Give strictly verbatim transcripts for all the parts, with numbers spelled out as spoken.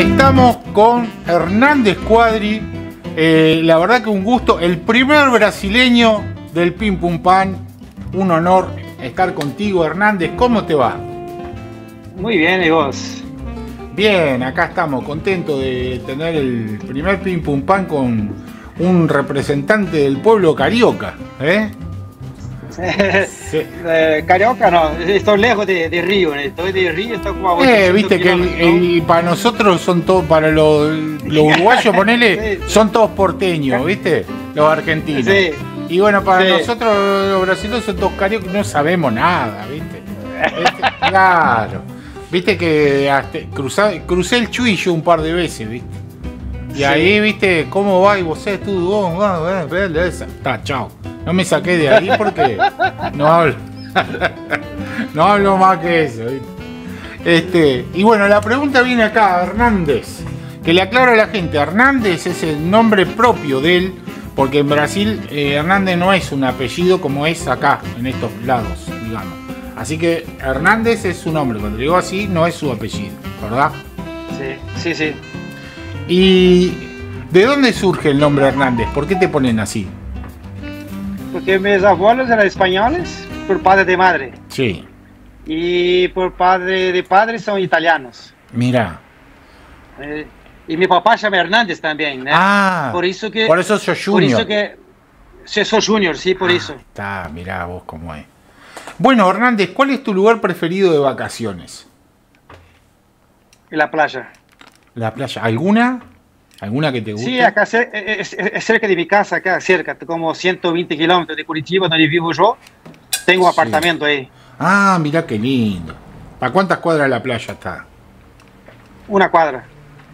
Estamos con Hernández Quadri, eh, la verdad que un gusto, el primer brasileño del Pim Pum Pan, un honor estar contigo, Hernández. ¿Cómo te va? Muy bien, ¿y vos? Bien, acá estamos, contentos de tener el primer Pim Pum Pan con un representante del pueblo carioca, ¿eh? Sí. eh, Carioca no, estoy lejos de, de Río, estoy de Río, estoy como a eh, viste que el, el, para nosotros son todos, para los, los uruguayos, ponele, sí, son todos porteños, viste, los argentinos. Sí. Y bueno, para sí. nosotros los brasileños son todos cariocas, no sabemos nada, viste. Este, claro, viste que hasta cruza, crucé el Chuillo un par de veces, viste. Y sí. ahí, viste, cómo va y vos tú, vos, vos, esa. Está, chao. No me saqué de ahí porque no hablo. No hablo más que eso, ¿viste? Este, y bueno, la pregunta viene acá, Hernández. Que le aclaro a la gente, Hernández es el nombre propio de él, porque en Brasil eh, Hernández no es un apellido como es acá, en estos lados, digamos. Así que Hernández es su nombre, cuando digo así, no es su apellido, ¿verdad? Sí, sí, sí. ¿Y de dónde surge el nombre Hernández? ¿Por qué te ponen así? Porque mis abuelos eran españoles por padre de madre. Sí. Y por padre de padre son italianos. Mira. Eh, y mi papá se llama Hernández también, ¿no? Ah, por eso que... Por eso soy Junior. Por eso que... Sí, soy Junior, sí, por ah, eso. Está, mirá vos cómo es. Bueno, Hernández, ¿cuál es tu lugar preferido de vacaciones? En la playa. La playa. ¿Alguna? ¿Alguna que te guste? Sí, acá es, es, es cerca de mi casa, acá cerca, como ciento veinte kilómetros de Curitiba, donde vivo yo. Tengo un sí. apartamento ahí. Ah, mirá qué lindo. ¿Para cuántas cuadras la playa está? Una cuadra.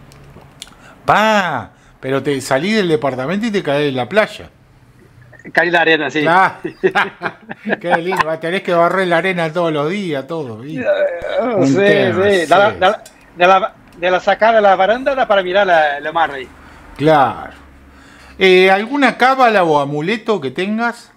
Pa, pero te salí del departamento y te caes en la playa. Caí en la arena, sí. Ah, qué lindo. Tenés que barrer la arena todos los días, todo. Sí, sí. De la, de, la, de, la, de la sacada de la baranda para mirar la, la mar ahí. Claro. Eh, ¿Alguna cábala o amuleto que tengas?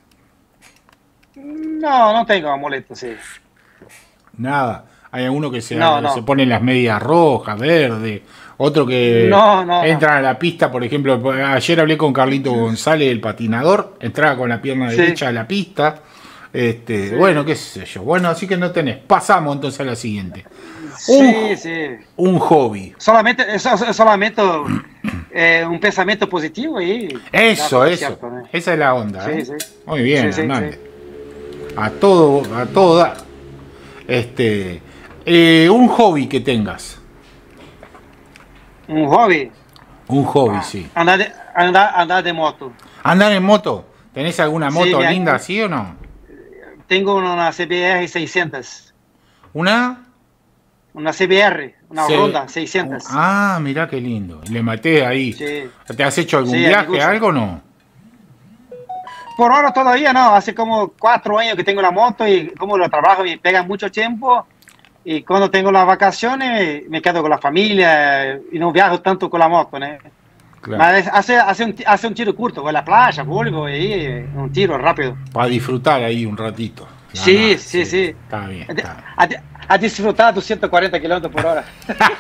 No, no tengo amuleto, sí. Nada. Hay alguno que se, no, no. se pone las medias rojas, verdes. Otro que no, no, entra no. a la pista, por ejemplo. Ayer hablé con Carlito González, el patinador. Entraba con la pierna sí. derecha a la pista. Este, sí. Bueno, qué sé yo. Bueno, así que no tenés. Pasamos entonces a la siguiente. Sí, un, sí. Un hobby. Solamente, solamente eh, un pensamiento positivo y... Eso, eso. Cierto, ¿no? Esa es la onda. Sí, ¿eh? sí. Muy bien, sí, Hernández. Sí, sí. A todo, a todo dar. Este, eh, un hobby que tengas. Un hobby. Un hobby, ah, sí. Andar de, andar, andar de moto. ¿Andar en moto? ¿Tenés alguna moto sí, linda así o no? Tengo una C B R seiscientos. ¿Una? Una C B R, una C... Honda seiscientos. Ah, mirá qué lindo. Le maté ahí. Sí. ¿Te has hecho algún sí, viaje, algo o no? Por ahora todavía no. Hace como cuatro años que tengo la moto y como lo trabajo me pega mucho tiempo. Y cuando tengo las vacaciones me quedo con la familia y no viajo tanto con la moto, ¿no? Claro. Hace, hace, un, hace un tiro corto, con la playa, vuelvo y un tiro rápido. Para disfrutar ahí un ratito. Sí, sí, sí, sí. Está bien. Está a, a, a disfrutar tus ciento cuarenta kilómetros por hora.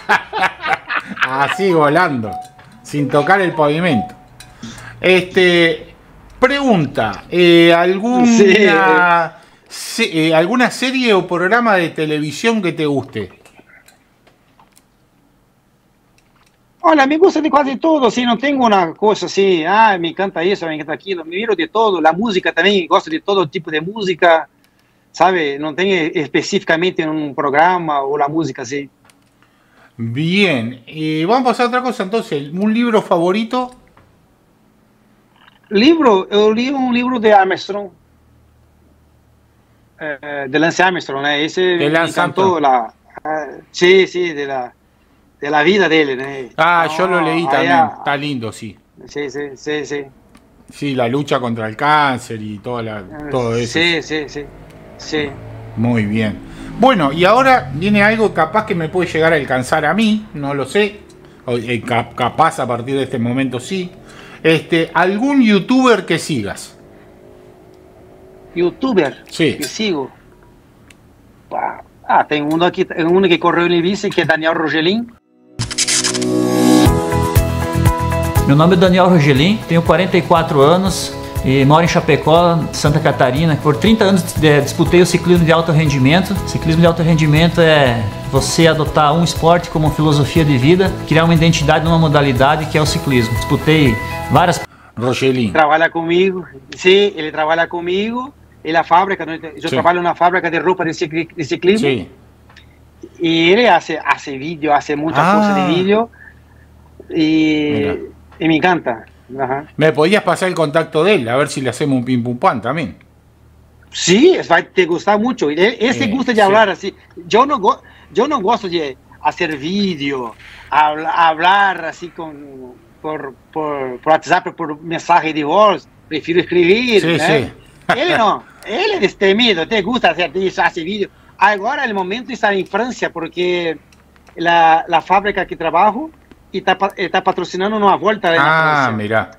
Así volando, sin tocar el pavimento. Este, pregunta, eh, ¿alguna... Sí. Sí, eh, ¿alguna serie o programa de televisión que te guste? Hola, me gusta de casi todo, sí, no tengo una cosa así, ah, me encanta eso, me encanta aquello, me miro de todo, la música también, gosto de todo tipo de música, ¿sabe? No tengo específicamente un programa o la música así. Bien, eh, vamos a pasar a otra cosa entonces, ¿un libro favorito? Libro, yo leí un libro de Armstrong. Eh, de Lance Armstrong, ¿eh? Ese de me encantó la, uh, sí, sí, de la, de la vida de él, ¿eh? Ah, no, yo lo leí también, allá, está lindo, sí. Sí, sí, sí, sí. Sí, la lucha contra el cáncer y toda la, todo eso. Sí, sí, sí, sí. Muy bien. Bueno, y ahora viene algo capaz que me puede llegar a alcanzar a mí, no lo sé, o, eh, capaz a partir de este momento sí. Este, ¿algún youtuber que sigas? ¿Youtuber? Sí. Que sigo. Ah, tengo uno aquí, uno que corre en bici, que es Daniel Rogelín. Meu nome é Daniel Rogelin, tenho quarenta e quatro anos e moro em Chapecó, Santa Catarina. Por trinta anos disputei o ciclismo de alto rendimento. Ciclismo de alto rendimento é você adotar um esporte como filosofia de vida, criar uma identidade numa modalidade que é o ciclismo. Disputei várias... Rogelin. Trabalha comigo, sim, ele trabalha comigo em la fábrica. Eu sim. trabalho na fábrica de roupa de ciclismo. Sim. E ele hace, hace vídeo, hace muchas ah. cosas de vídeo y, y me encanta. Ajá. ¿Me podías pasar el contacto de él? A ver si le hacemos un pim pum pan también. Sí, va a te gustar mucho. Ese eh, gusta de hablar sí. así. Yo no, yo no gosto de hacer vídeo, hablar, hablar así con, por, por, por WhatsApp, por mensaje de voz. Prefiero escribir. Sí, ¿eh? sí. Él no, él es destemido, te gusta hacer eso, hace vídeo. Agora, no momento, está em França, porque a, a fábrica que trabalho está tá patrocinando uma volta na França. Ah, mira.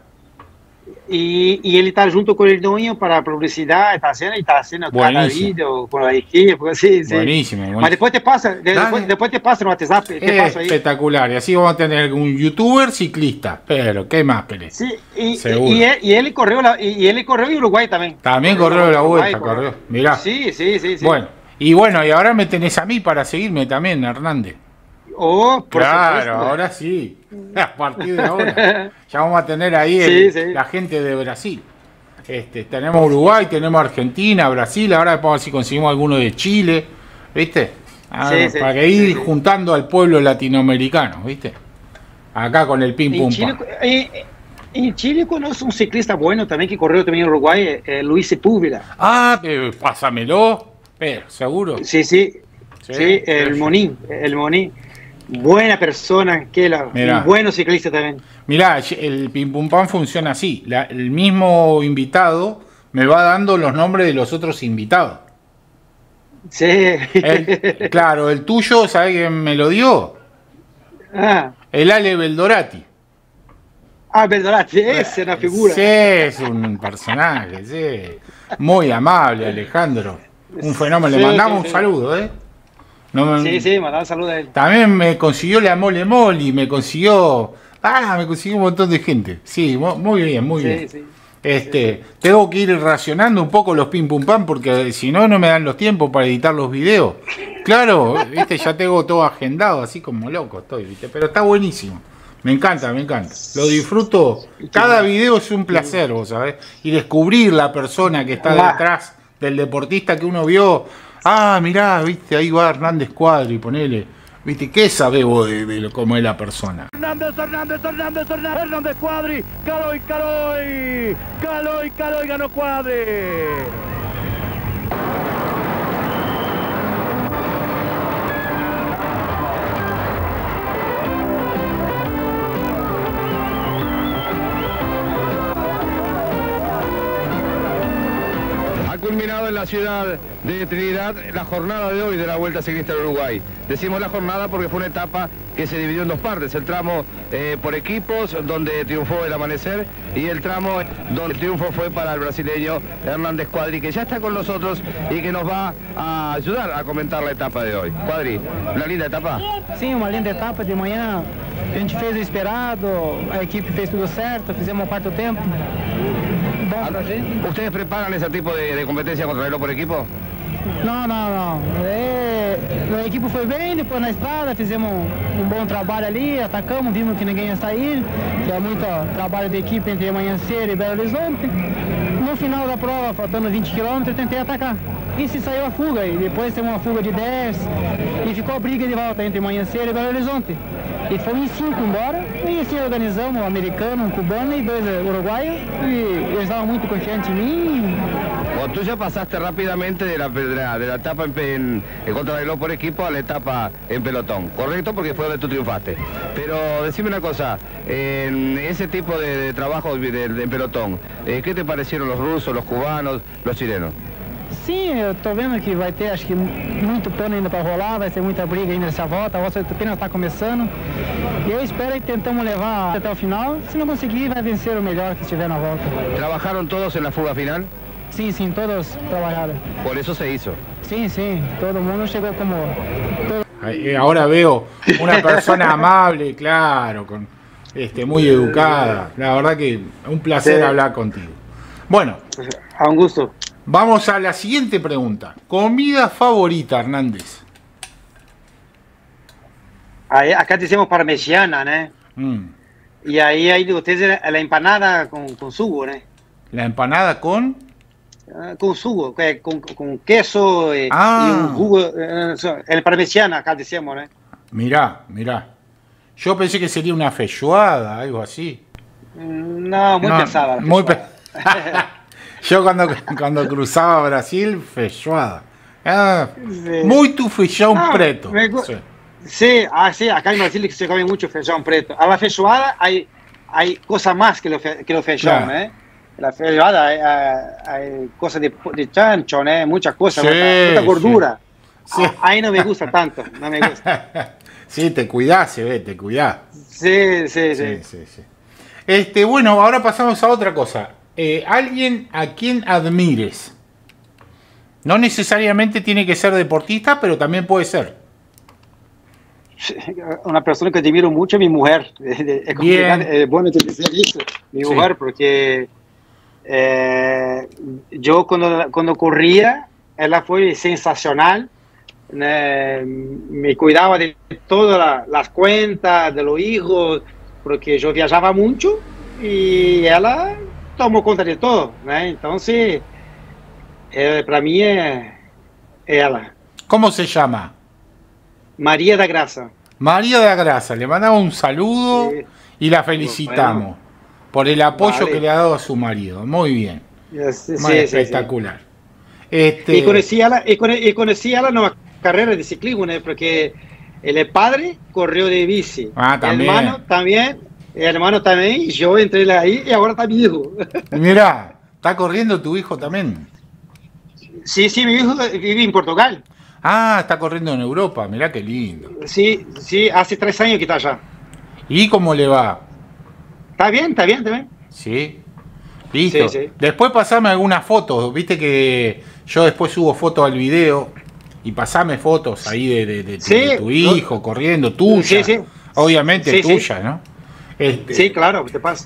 E, e ele está junto com o Herdonho para a publicidade, está sendo, está sendo cada vídeo com a equipe, assim, sim. Buenísimo, buenísimo. Mas depois te passa, depois, depois te passa no WhatsApp, te es passo aí. Espectacular, e assim vamos a tener un youtuber ciclista, pero, ¿qué más, Pérez? Sí, y, y, y él correu y él correu en Uruguay también. También correu la vuelta, correu, mirá. Sí, sí, sí, sí. Bueno. Y bueno, y ahora me tenés a mí para seguirme también, Hernández. Oh, por claro, supuesto. Ahora sí. A partir de ahora. Ya vamos a tener ahí el, sí, sí. la gente de Brasil. Este, tenemos Uruguay, tenemos Argentina, Brasil, ahora vamos a ver si conseguimos alguno de Chile, ¿viste? Ah, sí, sí, para que ir sí, juntando al pueblo latinoamericano, ¿viste? Acá con el pim pum Chile, eh, en Chile conozco un ciclista bueno también que corrió también en Uruguay, eh, Luis Sepúlveda. Ah, eh, pásamelo. Pero, ¿seguro? Sí, sí, sí, sí el Monín, el Monín. Buena persona, que la, un bueno ciclista también. Mirá, el Pim Pum Pam funciona así. La, el mismo invitado me va dando los nombres de los otros invitados. Sí. El, claro, el tuyo, ¿sabes quién me lo dio? Ah. El Ale Beldorati. Ah, Beldorati, esa es una figura. Sí, es un personaje, sí. Muy amable, Alejandro. Un fenómeno, sí, le mandamos sí, sí. un saludo, ¿eh? No me... Sí, sí, mandamos un saludo a él. También me consiguió la Mole Moli, me consiguió... Ah, me consiguió un montón de gente. Sí, muy bien, muy sí, bien. Sí. Este, sí. Tengo que ir racionando un poco los pim pum pam porque si no, no me dan los tiempos para editar los videos. Claro, viste, ya tengo todo agendado, así como loco estoy, viste, pero está buenísimo. Me encanta, me encanta. Lo disfruto. Cada video es un placer, vos sabés. Y descubrir la persona que está detrás del deportista que uno vio. Ah, mirá, viste, ahí va Hernández Cuadri, ponele. Viste, ¿qué sabés vos de, de cómo es la persona? Hernández, Hernández, Hernández, Hernández, Hernández Cuadri, Caloi, Caloi, Caloi, Caloi, ganó Cuadri. Culminado en la ciudad de Trinidad la jornada de hoy de la Vuelta Ciclista del Uruguay. Decimos la jornada porque fue una etapa que se dividió en dos partes, el tramo eh, por equipos donde triunfó el Amanecer y el tramo donde el triunfo fue para el brasileño Hernández Cuadri, que ya está con nosotros y que nos va a ayudar a comentar la etapa de hoy. Cuadri, ¿una linda etapa? Sim, uma linda etapa de manhã, a gente fez o esperado, a equipe fez tudo certo, fizemos um quarto tempo. ¿Ustedes preparan ese tipo de, de competencia contra reloj por equipo? Não, não, não. É, a equipe foi bem, depois na estrada fizemos um, um bom trabalho ali, atacamos, vimos que ninguém ia sair, que é muito trabalho de equipe entre Amanhecer e Belo Horizonte. No final da prova, faltando vinte quilômetros, tentei atacar. E se saiu a fuga, e depois teve uma fuga de dez, e ficou a briga de volta entre Amanhecer e Belo Horizonte. E fomos em cinco embora, e assim organizamos um americano, um cubano e dois uruguaios, e eles estavam muito confiantes em mim. Bueno, tú ya pasaste rápidamente de la, de la, de la etapa en, en, en contrarreloj por equipo a la etapa en pelotón, correcto, porque fue donde tú triunfaste. Pero decime una cosa, en ese tipo de, de trabajo de, de, de pelotón, eh, ¿qué te parecieron los rusos, los cubanos, los chilenos? Sim, eu tô vendo que vai ter, acho que, muito pano ainda para rolar, vai ter muita briga ainda nessa volta, a volta apenas está começando. E eu espero que tentamos levar até o final, se não conseguir, vai vencer o melhor que estiver na volta. ¿Trabajaron todos en la fuga final? Sim, sim, todos trabalharam. Por eso se hizo. Sim, sim, todo mundo chegou como... Todo... Ahora veo una persona amable, claro, con, este, muy educada. La verdad que un placer sí. hablar contigo. Bueno, a un gusto. Vamos a la siguiente pregunta. ¿Comida favorita, Hernández? Aí, acá decimos parmesiana, ¿no? Mm. Y ahí hay de ustedes la empanada con, con sugo, ¿no? ¿La empanada con? Uh, con sugo, con, con queso eh, ah. y un jugo. Eh, el parmesiana, acá decimos, ¿no? Mirá, mirá. Yo pensé que sería una feijoada, algo así. No, muy no, pesada. Muy pesada. Yo cuando, cuando cruzaba Brasil, feijoada. Ah, sí. Muy tu feijão ah, preto. Me, sí. Sí, ah, sí, acá en Brasil se come mucho feijão preto. A la feijoada hay, hay cosas más que lo, fe, que lo feijão, claro. ¿eh? La feijoada hay, hay, hay cosas de, de chancho, ¿eh? Muchas cosas, sí, mucha, mucha gordura. Sí. Ah, ahí no me gusta tanto, no me gusta. Sí, te cuidás, se ve, te cuidás. Sí, sí, sí. sí, sí, sí. Este, bueno, ahora pasamos a otra cosa. Eh, alguien a quien admires. No necesariamente tiene que ser deportista, pero también puede ser. Una persona que admiro mucho es mi mujer. Es complicado, es bueno decir eso, mi sí. mujer, porque eh, yo cuando, cuando corría, ella fue sensacional. Eh, me cuidaba de todas la, las cuentas, de los hijos, porque yo viajaba mucho y ella tomó cuenta de todo, ¿no? Entonces, eh, para mí es ella. ¿Cómo se llama? María da Graça. María da Graça, le mandamos un saludo sí. y la felicitamos bueno, por el apoyo vale. que le ha dado a su marido. Muy bien. Sí, Muy sí, espectacular. Sí, sí. Este... Y conocí a la, y con, y conocí a la nueva carrera de ciclismo, ¿no? Porque el padre corrió de bici. Ah, también. El hermano también, el hermano también, y yo entré ahí y ahora está mi hijo. Mirá, ¿está corriendo tu hijo también? Sí, sí, mi hijo vive en Portugal. Ah, está corriendo en Europa, mirá qué lindo. Sí, sí, hace tres años que está allá. ¿Y cómo le va? Está bien, está bien, está bien. Sí, listo. Sí, sí. Después pasame algunas fotos, viste que yo después subo fotos al video y pasame fotos ahí de, de, de, sí, de tu hijo no. corriendo, tuya. Sí, sí. Obviamente sí, tuya, sí. ¿no? Este, sí, claro, te pasa.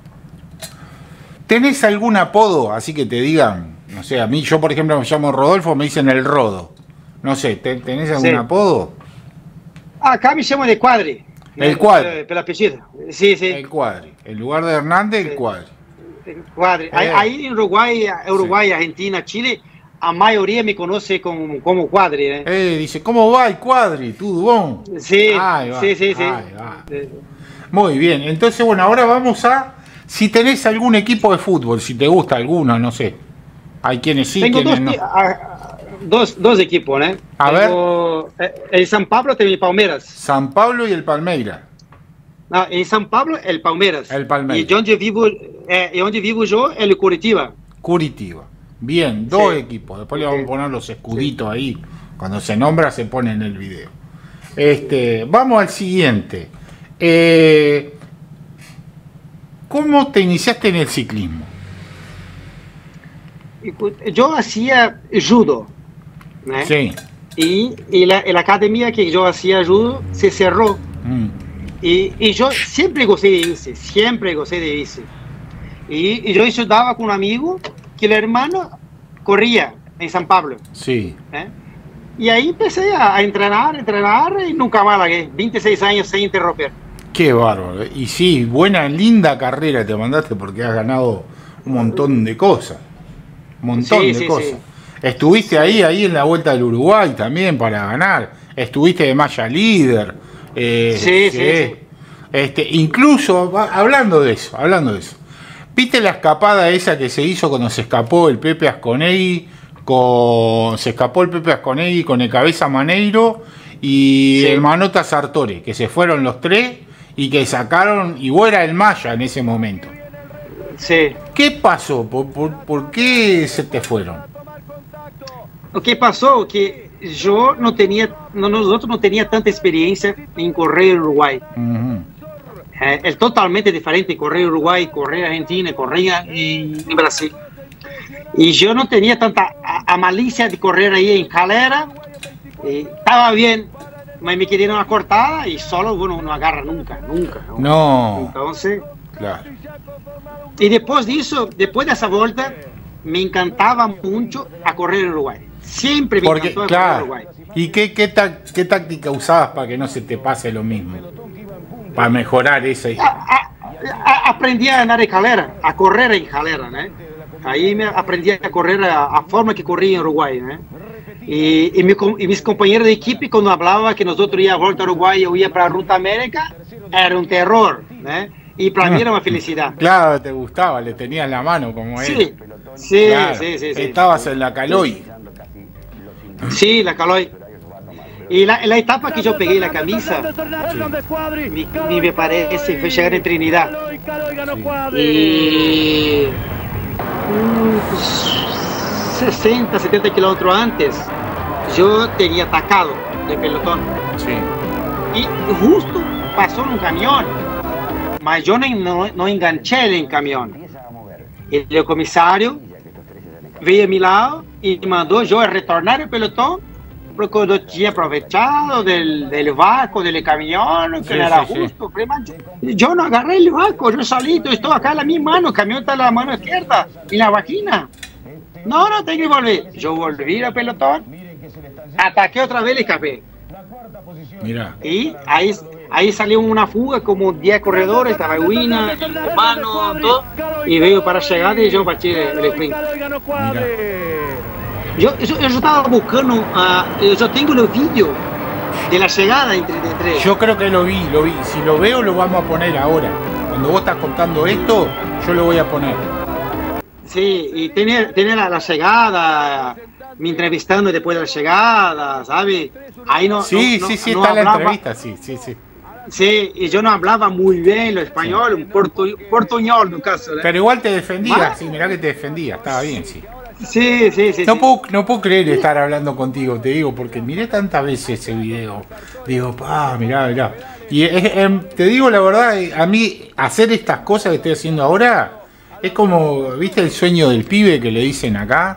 ¿Tenés algún apodo así que te digan? No sé, a mí, yo por ejemplo me llamo Rodolfo, me dicen el Rodo. No sé, ¿tenés algún sí. apodo? Acá me llamo de Cuadri. El Cuadri. Pela apellido. Sí, sí. El Cuadri. En lugar de Hernández, el Cuadri. El Cuadri. Eh. Ahí en Uruguay, Uruguay sí. Argentina, Chile, a mayoría me conoce como, como Cuadri. ¿eh? Eh, dice, ¿cómo va el Cuadri? ¿Tú, Dubón? Sí, sí, sí, sí. Muy bien. Entonces, bueno, ahora vamos a... Si tenés algún equipo de fútbol, si te gusta alguno, no sé. Hay quienes sí, Tengo quienes dos, no. A, Dos, dos equipos, ¿eh? A Tengo, ver. En San Pablo tengo el Palmeiras. San Pablo y el Palmeiras. No, en San Pablo el Palmeiras. El Palmeiras. Y donde vivo, eh, y donde vivo yo, el Curitiba. Curitiba. Bien, dos sí. equipos. Después le vamos a poner los escuditos sí. ahí. Cuando se nombra se pone en el video. Este, vamos al siguiente. Eh, ¿Cómo te iniciaste en el ciclismo? Yo hacía judo. ¿eh? Sí. Y, y la, la academia que yo hacía judo se cerró. Mm. Y, y yo siempre gocé de bici, siempre gocé de bici. Y, y yo estudiaba con un amigo que el hermano corría en San Pablo. Sí. ¿eh? Y ahí empecé a, a entrenar, entrenar y nunca más largué. veintiséis años sin interrumpir. Qué bárbaro. Y sí, buena, linda carrera te mandaste porque has ganado un montón de cosas. Un montón sí, de sí, cosas. Sí. Estuviste ahí, ahí en la Vuelta del Uruguay también para ganar. Estuviste de malla líder. Eh, sí, sí, sí. Este, incluso, hablando de eso, hablando de eso. ¿Viste la escapada esa que se hizo cuando se escapó el Pepe Asconegui? Con, se escapó el Pepe Asconegui con el Cabeza Maneiro y sí. el Manota Sartori, que se fueron los tres y que sacaron, y vos era el Maya en ese momento. Sí. ¿Qué pasó? ¿Por, por, por qué se te fueron? Lo que pasó que yo no tenía, no, nosotros no tenía tanta experiencia en correr en Uruguay. Uh-huh. eh, es totalmente diferente correr en Uruguay, correr en Argentina, correr en, en Brasil. Y yo no tenía tanta a, a malicia de correr ahí en Calera. Eh, estaba bien, me, me querían una cortada y solo uno no agarra nunca, nunca. No. Entonces, claro. Y después de eso, después de esa vuelta, me encantaba mucho a correr en Uruguay. Siempre me Porque, encantó claro, correr en Uruguay. ¿Y qué, qué, ta qué táctica usabas para que no se te pase lo mismo? Para mejorar ese. A, a, a, aprendí a andar en escalera, a correr en escalera, ¿no? Ahí me aprendí a correr a, a forma que corría en Uruguay, ¿no? Y, y, mi, y mis compañeros de equipo, cuando hablaba que nosotros íbamos a volta a Uruguay o íbamos para Ruta América, era un terror, ¿no? Y para mí era una felicidad. Claro, te gustaba, le tenías la mano como él. Sí, sí, claro. sí, sí, sí. Estabas en la Caloi. Sí, la Caloi. Y la, la etapa que yo pegué la camisa, sí. mi, mi me parece, fue llegar en Trinidad. Sí. Y unos sesenta, setenta kilómetros antes, yo tenía atacado de pelotón. Sí. Y justo pasó en un camión, mas yo no, no, no enganché el camión. Y el comisario veio a mi lado y mandó yo a retornar el pelotón porque yo tinha aprovechado del, del vácuo del camión, que sí, no era sí, justo. Sí. Yo, yo no agarré el vácuo, yo solito, estoy acá en la mi mano, el camión está en la mano izquierda y la vagina. No, no, tengo que volver. Yo volví al pelotón, ataqué otra vez y escapé. Mira. Y ahí, ahí salió una fuga como diez corredores, estaba Wina, Humano, todo, y veo para llegar y yo partí el sprint. Mira. Yo, yo, yo estaba buscando, uh, yo tengo los vídeos de la llegada entre de tres. Yo creo que lo vi, lo vi. Si lo veo, lo vamos a poner ahora. Cuando vos estás contando esto, yo lo voy a poner. Sí, y tener, tener la, la llegada, me entrevistando después de la llegada, ¿sabes? Ahí no. Sí, no, sí, sí, no está hablaba, la entrevista, sí, sí, sí. Sí, y yo no hablaba muy bien lo español, sí. un portu, portuñol en un caso. ¿eh? Pero igual te defendía, sí, mirá que te defendía, estaba bien, sí. Sí, sí, sí. No, sí. Puedo, no puedo creer estar hablando contigo, te digo, porque miré tantas veces ese video. Digo, ah, mirá, mirá. Y eh, te digo la verdad, a mí hacer estas cosas que estoy haciendo ahora es como, ¿viste el sueño del pibe que le dicen acá?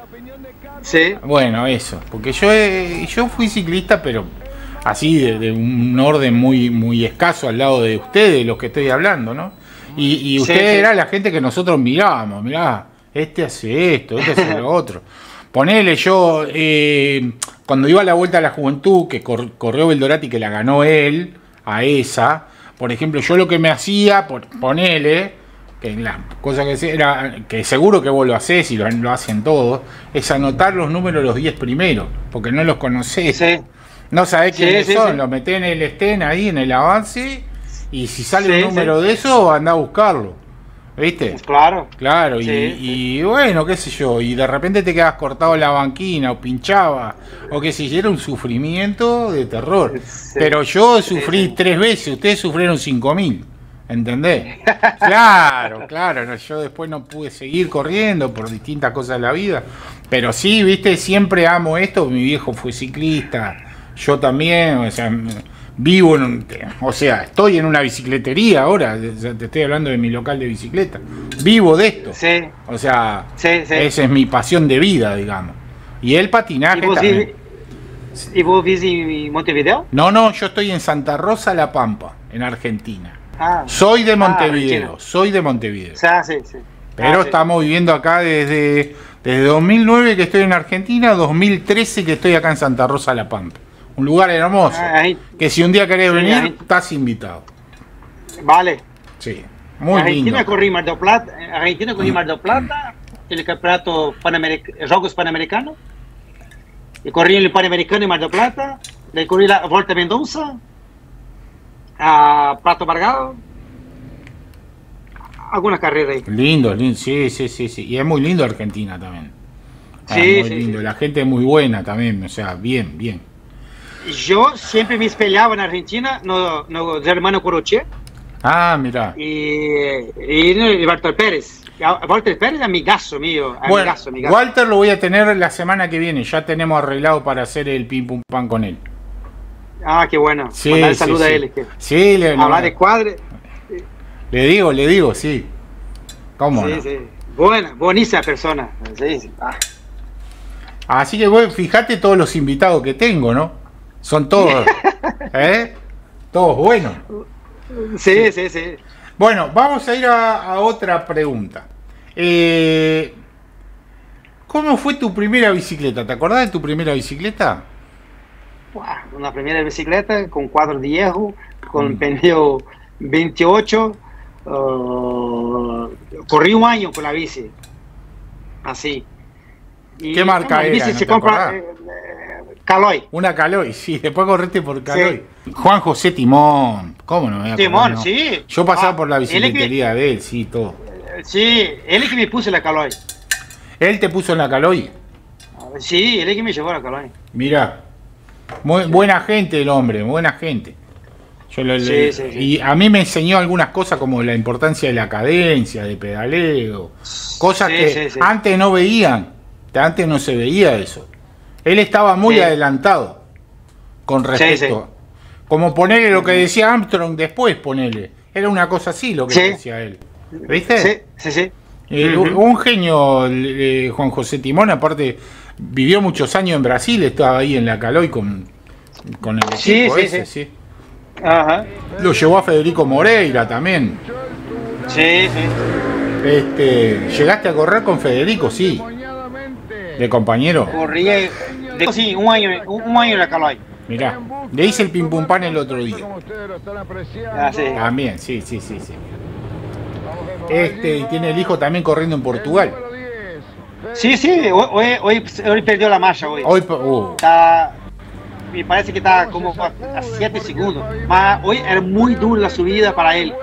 Sí. Bueno, eso, porque yo eh, yo fui ciclista, pero así de, de un orden muy muy escaso al lado de ustedes, los que estoy hablando, ¿no? Y, y ustedes sí, sí. eran la gente que nosotros mirábamos, mirá. Este hace esto, este hace lo otro. Ponele yo, eh, cuando iba a la Vuelta a la Juventud, que cor, corrió Beldorati, que la ganó él, a esa, por ejemplo, yo lo que me hacía, por, ponele, que la cosa que era, que seguro que vos lo hacés y lo, lo hacen todos, es anotar los números de los diez primeros, porque no los conocés. Sí. No sabés quiénes sí, sí, son, sí. Los metés en el estén ahí, en el avance, y si sale sí, un número sí. de eso, andá a buscarlo. ¿Viste? Claro. Claro, sí, y, sí. y bueno, qué sé yo, y de repente te quedas cortado en la banquina o pinchaba, o qué sé yo, era un sufrimiento de terror. Sí. Pero yo sufrí sí. tres veces, ustedes sufrieron cinco mil, ¿entendés? Claro, claro, no, yo después no pude seguir corriendo por distintas cosas de la vida, pero sí, viste, siempre amo esto, mi viejo fue ciclista, yo también, o sea... Vivo en un, o sea, estoy en una bicicletería ahora, te estoy hablando de mi local de bicicleta. Vivo de esto. Sí. O sea, sí, sí. esa es mi pasión de vida, digamos. Y el patinaje ¿Y vos también. Vis, ¿Y vos vivís en Montevideo? No, no, yo estoy en Santa Rosa, La Pampa, en Argentina. Ah, soy de Montevideo, ah, soy de Montevideo. Ah, sí, sí. Pero ah, estamos sí. viviendo acá desde, desde dos mil nueve que estoy en Argentina, dos mil trece que estoy acá en Santa Rosa, La Pampa. Un lugar hermoso, ahí, que si un día querés sí, venir, ahí. Estás invitado. Vale. Sí, muy Argentina lindo. Corrí Mar del Plata, Argentina corrí Mar del Plata, el campeonato Panamericano, Jogos Panamericanos, y corrí el Panamericano en Mar del Plata, le corrí la Volta a Mendoza, a Prato Bargado, algunas carreras ahí. Lindo, lindo, sí, sí, sí, sí, y es muy lindo Argentina también. Sí, es muy sí, lindo, sí. La gente es muy buena también, o sea, bien, bien. Yo siempre me espelhava en Argentina, no, no hermano Coroche. Ah, mira. Y, y Walter Pérez. Walter Pérez es amigazo mío. Amigazo, bueno, amigazo. Walter lo voy a tener la semana que viene. Ya tenemos arreglado para hacer el pim pum pan con él. Ah, qué bueno. Sí, Mandar sí, saludo sí. a él. Es que sí, le, hablar de cuadre. Le digo, le digo, sí. ¿Cómo sí, no? Sí, buena, buenísima persona. Sí, sí. Ah. Así que bueno, fíjate todos los invitados que tengo, ¿no? Son todos, ¿Eh? Todos buenos. Sí, sí, sí. Bueno, vamos a ir a, a otra pregunta. Eh, ¿Cómo fue tu primera bicicleta? ¿Te acordás de tu primera bicicleta? Una primera bicicleta con cuadro de hierro, con mm. pneu veintiocho. Uh, corrí un año con la bici. Así. Y, ¿qué marca bueno, era? Bici ¿No se compra eh, Caloi. Una Caloi, sí. Después corriste por Caloi. Sí. Juan José Timón. ¿Cómo no me voy a Timón, no? sí. Yo pasaba ah, por la bicicletería que, de él, sí, todo. Sí, él es que me puso la Caloi. ¿Él te puso en la Caloi? Sí, él es que me llevó a la Caloi. Mirá. Muy buena gente el hombre, buena gente. Yo lo, sí, le, sí, sí. Y a mí me enseñó algunas cosas como la importancia de la cadencia, de pedaleo, cosas sí, que sí, sí. antes no veían, antes no se veía eso. Él estaba muy sí. adelantado con respecto, sí, sí. como ponerle lo que decía Armstrong después, ponerle, era una cosa así lo que sí. decía él, ¿viste? Sí, sí, sí. Eh, uh-huh. Un genio, eh, Juan José Timón, aparte vivió muchos años en Brasil, estaba ahí en la Caloi con, con el equipo sí, sí, ese, sí. sí. Ajá. Lo llevó a Federico Moreira también. Sí, sí. Este, ¿llegaste a correr con Federico? Sí. ¿De compañero? Corrí, de, sí, un año, un año en la Caloi. Mirá, le hice el pim pum pan el otro día. Ah, sí. También, sí, sí, sí, sí. Este, y tiene el hijo también corriendo en Portugal. Sí, sí, hoy, hoy, hoy perdió la marcha hoy. Hoy, uh. Está, me parece que está como a siete segundos. Mas hoy era muy dura la subida para él.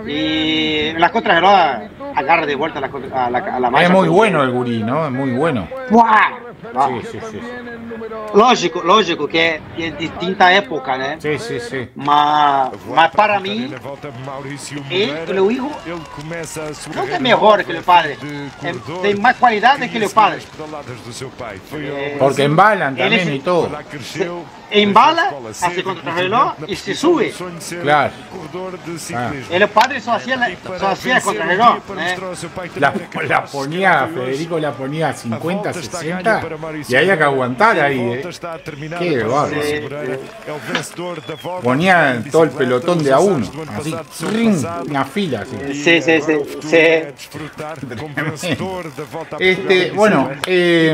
Y en las contrarreloj agarra de vuelta a la, a la, a la marcha. Es muy bueno el gurí, ¿no? Es muy bueno. ¡Buah! Sí, sí, sí. Lógico, lógico que é de distinta época, né? Sim, sim, sim. Mas, mas para mim, ele, o hijo, não é melhor que o padre, é, tem mais qualidade que o padre. É, porque embalam também se, e tudo. Embala, hace contrarreloj y se sube. Claro. Ah. El padre só hacía, só hacía contrarreloj. ¿eh? La, la ponía, Federico la ponía a cincuenta, sesenta y había que aguantar ahí. ¿eh? Qué bárbaro. Sí, sí. Ponía todo el pelotón de a uno, así, ring, una fila. Así. Sí, sí, sí. sí. Este, bueno, eh,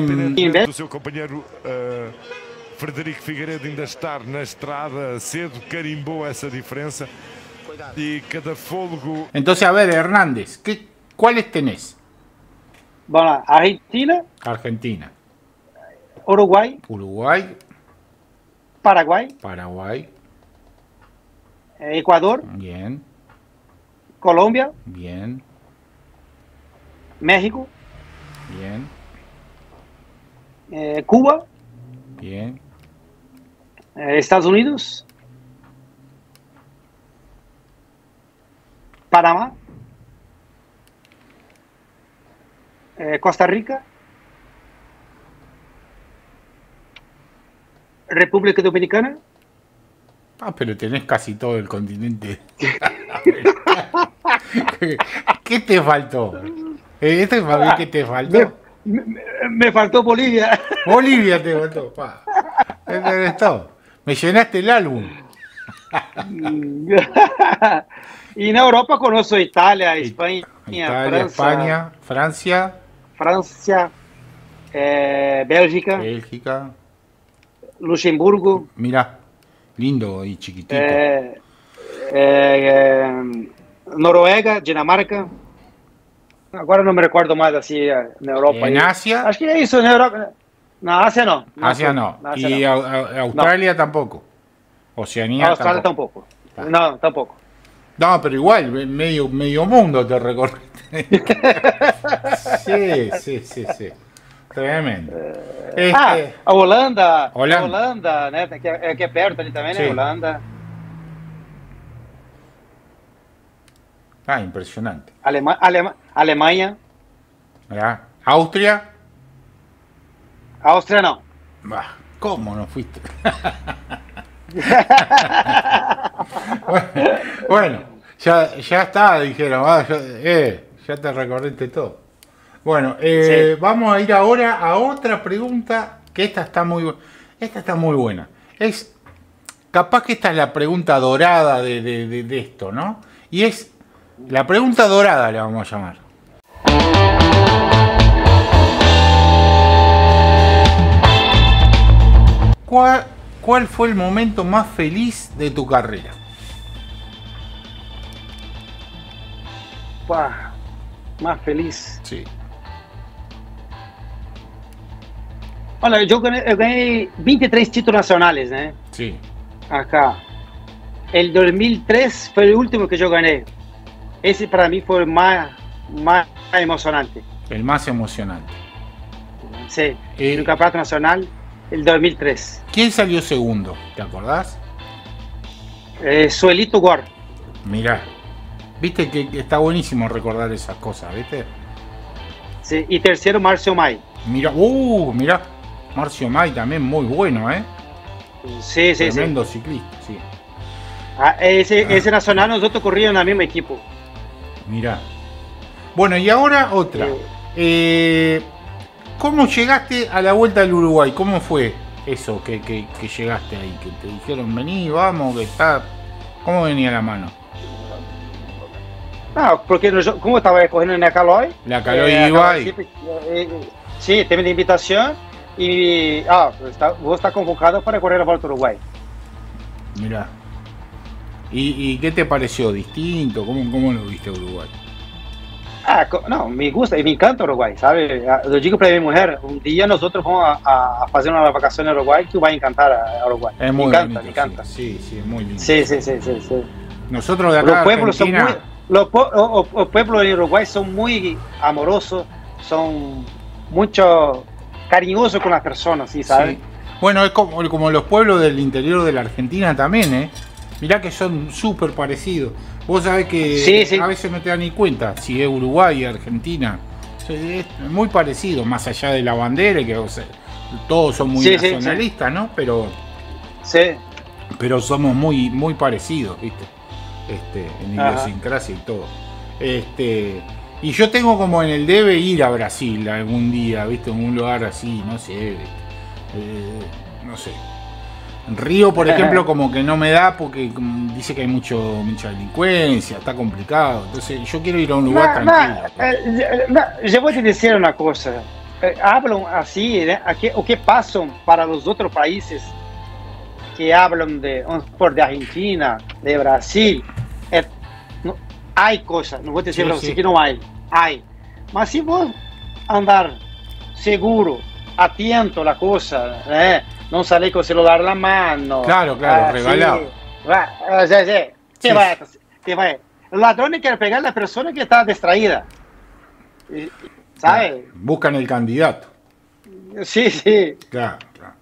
Frederico Figueiredo ainda estar na estrada cedo, carimbou essa diferença e cada fôlego. Entonces, a ver, Hernández, ¿qué, ¿cuáles tenés? Bueno, Argentina. Argentina. Uruguay. Uruguay. Paraguay. Paraguay. Ecuador. Bien. Colombia. Bien. México. Bien. Eh, Cuba. Bien. Eh, Estados Unidos. Panamá. Eh, Costa Rica. República Dominicana. Ah, pero tenés casi todo el continente. ¿Qué te faltó? ¿Este es para mí qué te faltó? Me, me, me faltó Bolivia. Bolivia te faltó. Pa. Este es todo. Me llenaste el álbum. Y en Europa conozco Italia, España, Italia, Francia, España, Francia, Francia, eh, Bélgica, Bélgica, Luxemburgo. Mira, lindo y chiquitito. Eh, eh, eh, Noruega, Dinamarca. Agora não me recordo mais assim na Europa. En Asia. Acho que é isso, na Europa. Na Ásia não. Asia no. Na Ásia y não. a, a, Australia no. tampoco. Oceanía Australia tampoco. tampoco. No, tampoco. No, pero igual, medio, medio mundo te recorriste. Sí, sí, sí, sí. Tremendo. Este, ah, a Holanda. Holanda, a Holanda, né? Que é, que é perto ali também, né? Sí. Holanda. Ah, impresionante. Alema Alema Alemanha. ¿Verdad? ¿Austria? Austria no. Bah, ¿cómo no fuiste? bueno, bueno, ya, ya está, dijeron. Ah, ya, eh, ya te recorriste todo. Bueno, eh, sí. Vamos a ir ahora a otra pregunta, que esta está muy, esta está muy buena. Es, capaz que esta es la pregunta dorada de, de, de, de esto, ¿no? Y es la pregunta dorada, le vamos a llamar. ¿Cuál, ¿Cuál fue el momento más feliz de tu carrera? Uau, más feliz. Sí. Olha, eu ganhei, eu ganhei vinte e três títulos nacionais, né? Sí. Acá. El dois mil e três foi o último que eu ganhei. Esse para mim foi o mais, mais emocionante. El más emocionante. Sí, Eh, no Campeonato Nacional, el dois mil e três. ¿Quién salió segundo? ¿Te acordás? Eh, Suelito Gor. Mirá. Viste que está buenísimo recordar esas cosas, ¿viste? Sí, y tercero, Márcio Mai. Mirá, uh, mirá. Marcio May también muy bueno, ¿eh? Sí, sí, Tremendo sí. ciclista, sí. Ah, ese, ese nacional nosotros corríamos en el mismo equipo. Mirá. Bueno, y ahora otra. Eh, ¿Cómo llegaste a la Vuelta del Uruguay? ¿Cómo fue eso que, que, que llegaste ahí? Que te dijeron, vení, vamos, que está... ¿Cómo venía la mano? No, porque nós, como eu estava correndo na Caloi... La Caloi eh, Uruguay. Sempre, eh, sim, teve a invitação e... Ah, está, vou estar convocado para correr a Volta ao Uruguai. Mirá. ¿Y, ¿Y qué te pareció? ¿Distinto? ¿Cómo, cómo lo viste a Uruguay? Ah, não, me gusta e me encanta o Uruguai, sabe? Eu digo para minha mulher, um dia nós outros vamos a, a fazer uma vacação no Uruguai que vai encantar a Uruguai. Es muy me encanta, bonito, me encanta. Sí, sí, es muy lindo. Sí, sí, sí, sí, sí. Nosotros de acá Los de pueblos son Argentina, muy, los, los, los pueblos en Uruguay son muy amorosos, son mucho cariñosos con las personas, ¿sí sabes? sí. Bueno, es como, como los pueblos del interior de la Argentina también, ¿eh? Mirá que son súper parecidos. Vos sabés que Sí, sí. a veces no te das ni cuenta si es Uruguay, Argentina. Es muy parecido, más allá de la bandera, que o sea, todos son muy Sí, sí, nacionalistas, ¿no? Pero, Sí. pero somos muy, muy parecidos, ¿viste? Este, en Ajá. idiosincrasia y todo. Este, y yo tengo como en el debe ir a Brasil algún día, ¿viste? En un lugar así, no sé, ¿viste? Eh, no sé. En Río, por ejemplo, como que no me da porque como, dice que hay mucho, mucha delincuencia, está complicado. Entonces yo quiero ir a un lugar No, tranquilo. no, eh, no, yo voy a decir una cosa. Eh, hablan así, ¿eh? Aquí, o que pasan para los otros países que hablan de, por de Argentina, de Brasil. Eh, no, hay cosas, no voy a decir Sí, para sí. você que no hay, hay. Mas si vos andar seguro, atento a la cosa, ¿eh? No salir con el celular en la mano. Claro, claro, así, regalado. va, eh, sí, sí, te Sí. va, te va. Los ladrones quieren pegar a la persona que está distraída. Y- ¿Sabes? Buscan el candidato. Sí, sí. Claro, claro.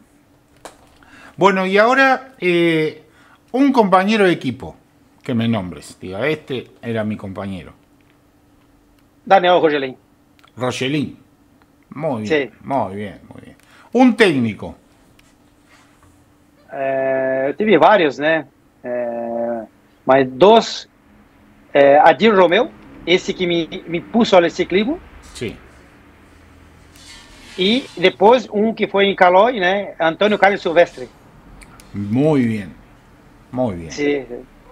Bueno, y ahora eh, un compañero de equipo que me nombres. Diga, este era mi compañero. Daniel Rogelin. Rogelín. Muy bien, Sí. muy bien, muy bien. Un técnico. É, eu tive vários, né? É, mas dois, é, Adil Romeu, esse que me, me puxou ao ciclismo, Sí. e depois um que foi em Calói, né? Antônio Carlos Silvestre. Muy bien. Muy bien. Sim.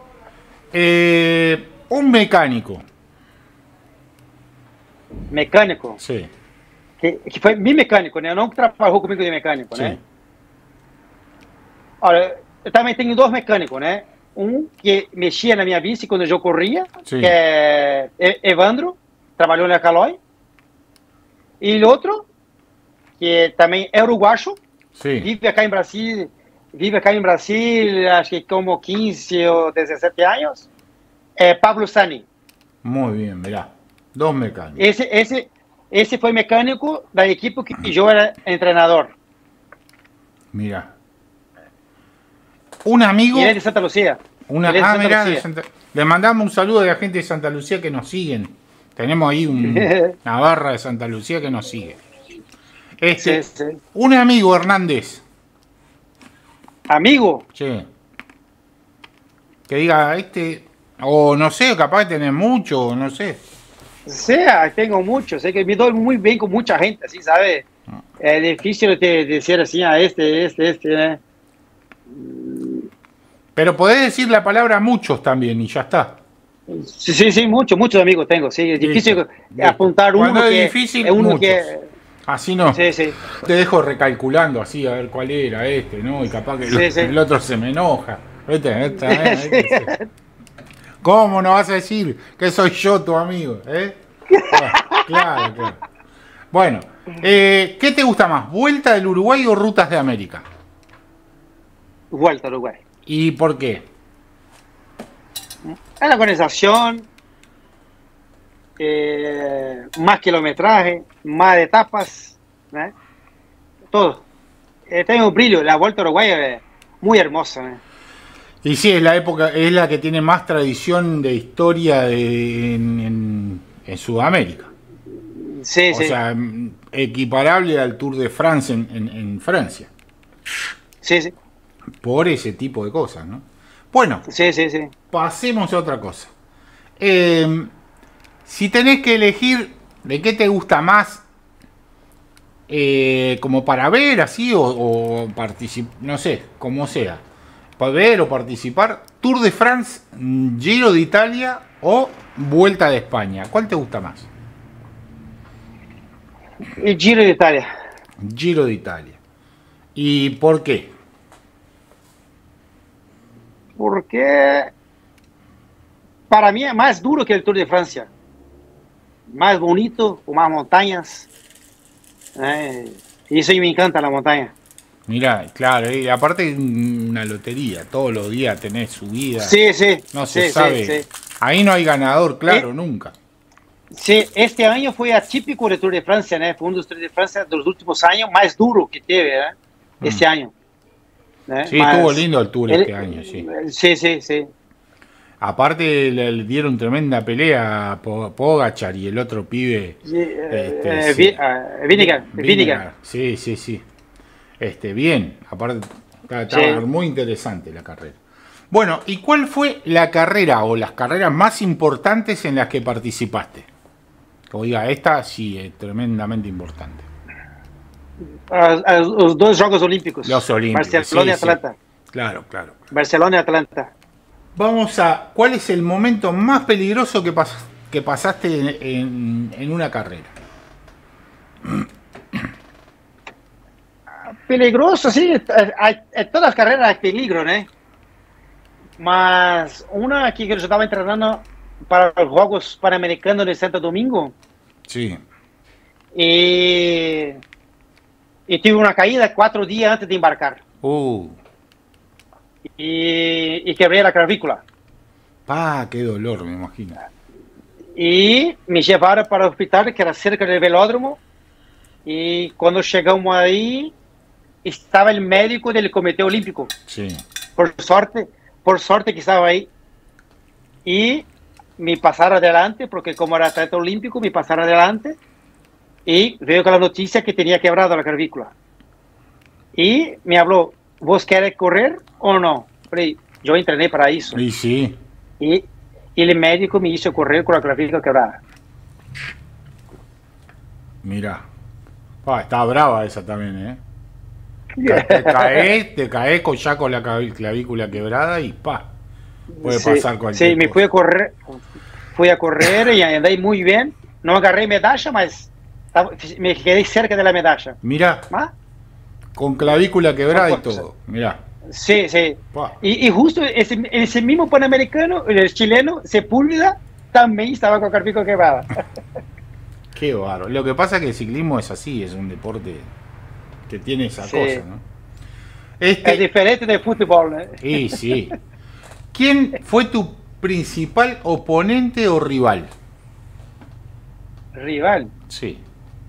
Eh, un mecánico. Mecânico, Sí. que, que foi meu mecânico, né? Não trabalhou comigo de mecânico, Sí. né? Olha, eu também tenho dois mecânicos, né? Um que mexia na minha bici quando eu corria, Sim. que é E- Evandro, trabalhou na Calói. E outro, que também é uruguaio, Sí. vive acá em Brasil, vive acá em Brasil, acho que como quinze ou dezessete anos, é Pablo Sani. Muy bien, mirá. Dos mecánicos. Esse, esse, esse foi mecânico da equipe que eu era treinador. Mirá. Un amigo. E ele é de Santa Lucía. Una, Él es de ah, Santa mirá, de Lucía. Santa- le mandamos un saludo a la gente de Santa Lucía que nos siguen. Tenemos ahí un- una barra de Santa Lucía que nos sigue. Este, Sí, sí. Un amigo, Hernández. Amigo, Che. Que diga, este. O no sé, capaz de tener mucho, no sé. sí, tenho muitos, sei que me dou muito bem com muita gente, assim, sabe? É difícil de dizer assim, ah, este, este, este, né? Pero podés decir la palabra muchos también y ya está. Sí, sí, sí, muchos, muchos amigos tengo. Sí, es difícil Listo. apuntar uno. Cuando es que, difícil, es uno muchos. que... Así no. Sí, sí. Te dejo recalculando así a ver cuál era este, ¿no? Y capaz que sí, el, sí. el otro se me enoja. ¿Viste? Esta, ¿eh? Sí. ¿Cómo no vas a decir que soy yo tu amigo? ¿Eh? Claro, claro. Bueno, eh, ¿qué te gusta más? ¿Vuelta del Uruguay o Rutas de América? Vuelta al Uruguay. ¿Y por qué? Es la organización, eh, más kilometraje, más etapas, ¿eh? Todo. Eh, tiene un brillo, la Vuelta a Uruguay es muy hermosa. ¿eh? Y sí, es la época, es la que tiene más tradición de historia de, en, en, en Sudamérica. Sí, o sí. O sea, equiparable al Tour de France en, en, en Francia. Sí, sí. Por ese tipo de cosas, ¿no? Bueno, sí, sí, sí. Pasemos a otra cosa. Eh, si tenés que elegir de qué te gusta más, eh, como para ver así o, o participar, no sé, como sea, para ver o participar, Tour de France, Giro de Italia o Vuelta de España, ¿cuál te gusta más? El Giro de Italia. Giro de Italia. ¿Y por qué? Porque para mí es más duro que el Tour de Francia. Más bonito, con más montañas. Eh, y eso me encanta, la montaña. Mirá, claro, y aparte una lotería, todos los días tenés subida. Sí, sí. No se sí, sabe. Sí, sí. Ahí no hay ganador, claro, eh, nunca. Sí, este año fue atípico el Tour de Francia, ¿no? Fue uno de los Tours de Francia de los últimos años más duro que tuve, ¿eh? Este mm. año. ¿Eh? Sí, más, estuvo lindo el Tour el, este año, sí. Sí, sí, sí. Aparte le dieron tremenda pelea a Pogačar y el otro pibe. Sí, este, eh, sí. uh, Vingegaard, Vingegaard. Sí, sí, sí. Este, bien, aparte estaba sí. muy interesante la carrera. Bueno, ¿y cuál fue la carrera o las carreras más importantes en las que participaste? Oiga, esta sí es tremendamente importante. Uh, uh, los dos Juegos Olímpicos. Los Olímpicos. Barcelona sí, y Atlanta. Sí. Claro, claro. Barcelona y Atlanta. Vamos a, ¿cuál es el momento más peligroso que, pas, que pasaste en, en, en una carrera? Peligroso, sí. En todas las carreras hay peligro, ¿no? Mas una aquí que yo estaba entrenando para los Juegos Panamericanos de Santo Domingo. Sí. Y, y tuve una caída cuatro días antes de embarcar. Uh. Y, y quebré la clavícula. Ah, qué dolor, me imagino. Y me llevaron para el hospital, que era cerca del velódromo. Y cuando llegamos ahí, estaba el médico del Comité Olímpico. Sí. Por suerte, por suerte que estaba ahí. Y me pasaron adelante, porque como era atleta olímpico, me pasaron adelante. Y veo con la noticia que tenía quebrado la clavícula. Y me habló, ¿vos querés correr o no? Yo entrené para eso. Sí, sí. Y, y el médico me hizo correr con la clavícula quebrada. Mira. Ah, está brava esa también, ¿eh? Te caes, te caes con ya con la clavícula quebrada y pa. Puede sí, pasar cualquier Sí, me cosa. fui a correr, fui a correr y andé muy bien. No agarré medalla, mas me quedé cerca de la medalla. Mira. ¿Ah? Con clavícula quebrada y todo. Mira. Sí, sí. Y, y justo ese, ese mismo panamericano, el chileno, Sepúlveda, también estaba con clavícula quebrada. Qué bárbaro. Lo que pasa es que el ciclismo es así, es un deporte que tiene esa sí. cosa, ¿no? Este... Es diferente del fútbol, ¿eh? Sí, sí. ¿Quién fue tu principal oponente o rival? ¿Rival? Sí.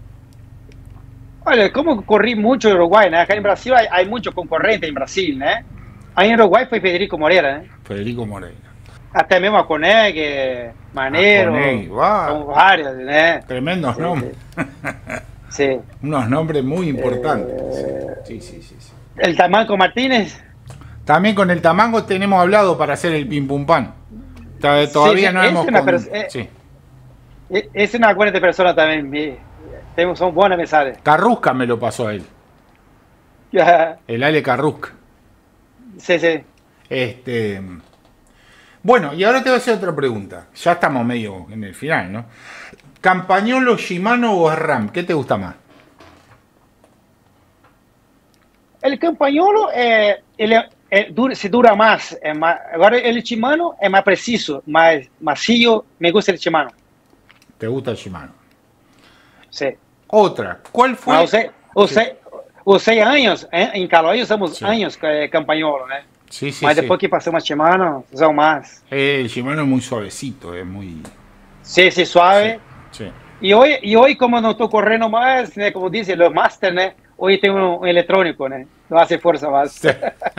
Olha, como corrí mucho en Uruguay, ¿no? Acá en Brasil hay, hay muchos concurrentes en Brasil, ¿no? Ahí en Uruguay fue Federico Moreira, ¿eh? Federico Moreira. Hasta mismo Aconeg, Manero, wow. Son varios, ¿eh? Tremendos sí, nombres. Sí. sí. Unos nombres muy importantes. Eh, sí, sí, sí, sí. El Tamanco Martínez. También con el Tamango tenemos hablado para hacer el pim pum pan. Todavía sí, no hemos... Con... Eh, sí. Es una buena persona también. Tenemos, son buenas mesades. Carrusca me lo pasó a él. El Ale Carrusca. Sí, sí. Este, bueno, y ahora te voy a hacer otra pregunta. Ya estamos medio en el final, ¿no? ¿Campagnolo, Shimano o SRAM? ¿Qué te gusta más? El Campagnolo é, ele é, é, dura, se dura mais, é mais. Agora, el Shimano é mais preciso, mais macio. Me gusta el Shimano. ¿Te gusta el Shimano? Sí. Otra, ¿cuál fue? Ah, usei, usei, usei anos, em Calói usamos sí. anos é, Campagnolo, né? Sí, sí, Mas sí. depois que passamos Shimano, usamos mais. El Shimano es muy suavecito, es muy... Sí, sí, suave. Sí, sí. E hoje, e hoje, como não estou correndo mais, né, como dizem, o Master, né? Hoy tengo un, un electrónico, ¿no? No hace fuerza más. Sí.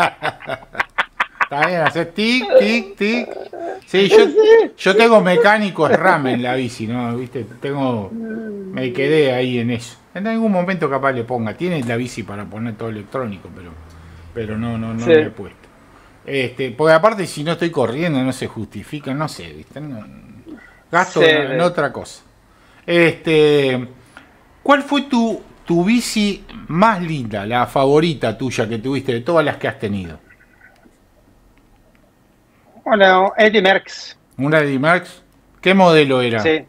Está bien, hace tic, tic, tic. Sí, yo, yo tengo mecánico SRAM en la bici, ¿no? ¿Viste? Tengo, me quedé ahí en eso. En algún momento capaz le ponga. Tiene la bici para poner todo electrónico, pero, pero no, no, no sí. le he puesto. Este, porque aparte si no estoy corriendo no se justifica, no sé, ¿viste? No, gasto sí, en, en otra cosa. Este, ¿cuál fue tu tu bici más linda, la favorita tuya que tuviste de todas las que has tenido? Bueno, Eddy Merckx. ¿Una Eddy Merckx? ¿Qué modelo era? Sí.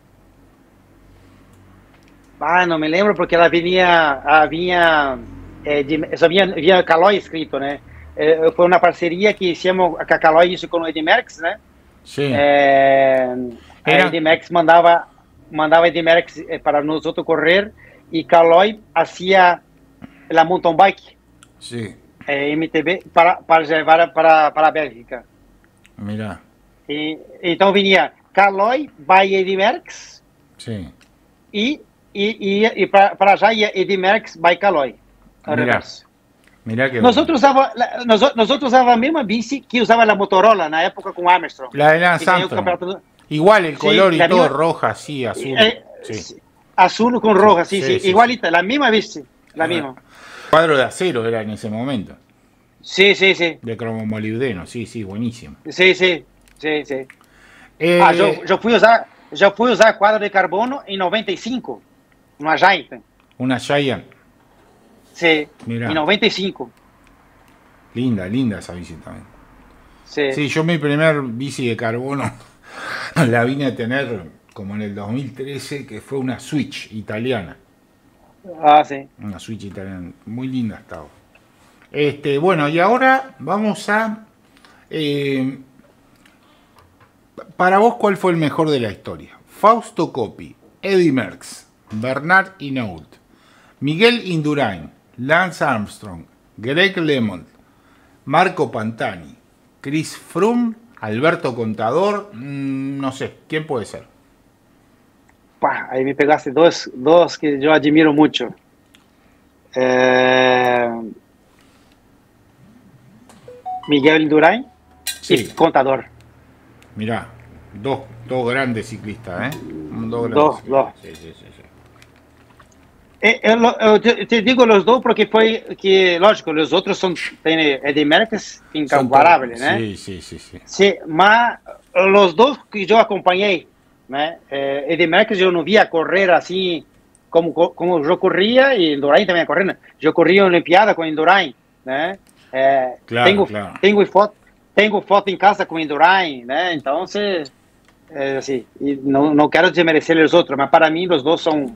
Ah, no me lembro porque ela vinha, había, eh, de, só vinha, vinha Caloi escrito, né? Eh, foi uma parceria que hicimos com a Caloi isso com o Eddy Merckx, né? Sim. Eh, a Eddy Merckx mandava, mandava Eddy Merckx para nós outros correr. Y Caloi hacía la mountain bike, sí. eh, M T B, para, para llevar para, para Bélgica. Mira. Y, entonces venía Caloi by Eddy Merckx, sí. y, y, y, y para, para allá ia Eddy Merckx by Caloi. Mira. Mira que nosotros bueno. usava, nosotros, nosotros usava a misma bici que usaba la Motorola na época con Armstrong. La de Lance Armstrong. Igual el color sí, y todo, misma, roja, sí, azul. Eh, sí. Azul con roja, sí, sí, sí, sí, sí igualita, sí. la misma bici, la bueno, misma. Cuadro de acero era en ese momento. Sí, sí, sí. De cromomolibdeno, sí, sí, buenísimo. Sí, sí, sí, sí. Eh, ah, yo, yo, fui usar, yo fui usar cuadro de carbono en noventa y cinco, una Giant. Una Giant. Sí, mirá. en noventa y cinco. Linda, linda esa bici también. Sí. Sí, yo mi primer bici de carbono la vine a tener como en el dos mil trece, que fue una Switch italiana. Ah, sí. Una Switch italiana, muy linda estaba. Este, bueno, y ahora vamos a... Eh, para vos, ¿cuál fue el mejor de la historia? Fausto Coppi, Eddy Merckx, Bernard Hinault, Miguel Indurain, Lance Armstrong, Greg LeMond, Marco Pantani, Chris Froome, Alberto Contador, mmm, no sé, ¿quién puede ser? Pá, aí me pegaste dois, dois que eu admiro muito. É... Miguel Indurain sí. y Contador. Mirá, dos, dos grandes ciclistas, ¿eh? Dos, grandes dos. ciclistas. dos. Sí, sí, sí, sí. Eu, eu, eu te, te digo os dois porque foi que, lógico, os outros são tem Eddy Merckx incomparável, né? Sí, sí, sí, sí. Sim, mas os dois que eu acompanhei, né? Eh, Eddy Merckx eu não via correr assim como como eu corria e Indurain também correndo. Eu corria na Olimpíada com Indurain, né? Eh, claro, tenho, claro. tenho foto, tenho foto em casa com Indurain, né? Então, se, é, assim, não não quero desmerecer os outros, mas para mim os dois são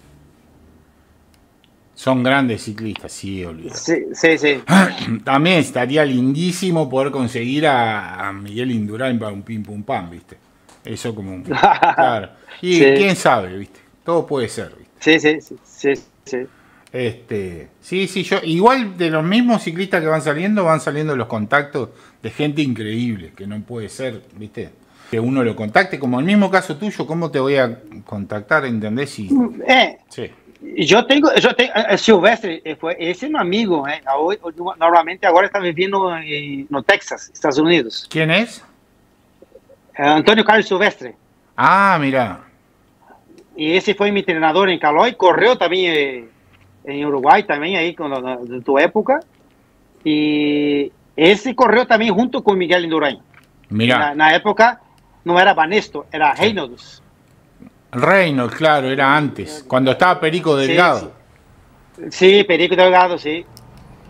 Son grandes ciclistas, sí, olvidado. Sí, sí, sí. También estaría lindísimo poder conseguir a, a Miguel Indurain para un pim pum pam, ¿viste? Eso como un... Claro. Y sí. Quién sabe, ¿viste? Todo puede ser, ¿viste? Sí, sí, sí, sí, sí. Este, sí, sí, yo... Igual de los mismos ciclistas que van saliendo, van saliendo los contactos de gente increíble, que no puede ser, ¿viste? Que uno lo contacte, como el mismo caso tuyo, ¿cómo te voy a contactar, entendés? Y... Eh. Sí. Eu tenho, eu tenho, Silvestre, foi, esse é meu amigo, né? Normalmente agora está vivendo em, no Texas, Estados Unidos. Quem é? É Antônio Carlos Silvestre. Ah, mira. E esse foi meu treinador em Calói, correu também em Uruguai, também aí, na tua época. E esse correu também junto com Miguel Indurain. Mira. Na, na época não era Banesto, era Reynolds. Reynolds, claro, era antes, cuando estaba Perico Delgado. Sí, sí. sí Perico Delgado, sí.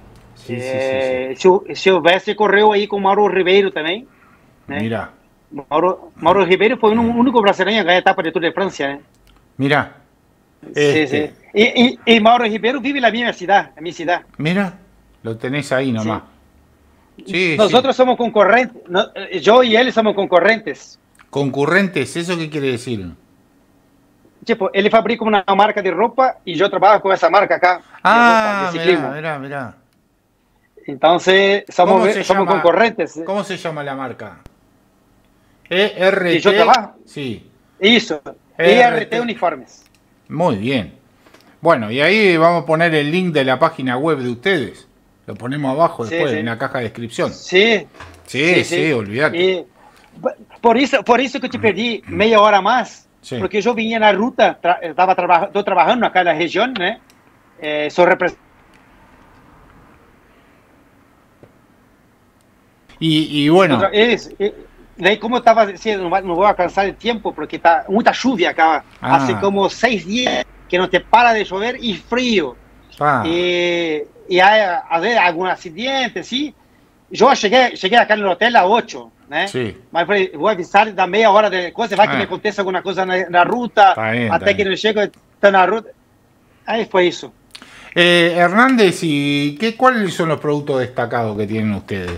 Sí, é, sí, sí, sí. Silvestre correu aí com Mauro Ribeiro também. Né? Mira. Mauro, Mauro Ribeiro foi o único brasileiro a ganhar a etapa de Tour de Francia. Né? Mira. Sí, Este. sí. Y, y, y Mauro Ribeiro vive en la misma ciudad, en mi ciudad. Mira, lo tenés ahí nomás. Sí. Sí, Nosotros sí. somos concurrentes, no, yo y él somos concurrentes. Concurrentes, ¿eso qué quiere decir? Tipo, él fabrica una marca de ropa y yo trabajo con esa marca acá. Ah, de ropa, de mirá, mirá, mirá. Entonces, somos, se somos llama, concurrentes. ¿Cómo se llama la marca? E R T. Y yo trabajo. Sí. Eso, E R T Uniformes. Muy bien. Bueno, y ahí vamos a poner el link de la página web de ustedes. Lo ponemos abajo después, sí, sí. en la caja de descripción. Sí. Sí, sí, sí, sí olvídate. Y por, eso, por eso que te perdí media hora más. Sí. Porque yo venía en la ruta, tra estaba traba trabajando acá en la región, ¿eh? Eh, soy representante. Y, y bueno. Es, es, de como estaba diciendo, no voy a alcanzar el tiempo porque está mucha lluvia acá. Ah. Hace como seis días que no te para de llover y frío. Ah. Y, y hay a ver algún accidente, ¿sí? Yo llegué, llegué acá en el hotel a ocho. Né? Sí. Mas falei, vou avisar da meia hora de coisa, vai que ah. me aconteça alguma coisa na, na ruta, tá aí, até tá que não chego, está na ruta. Aí foi isso. Eh, Hernández, ¿y qué, cuáles son los productos destacados que tienen ustedes?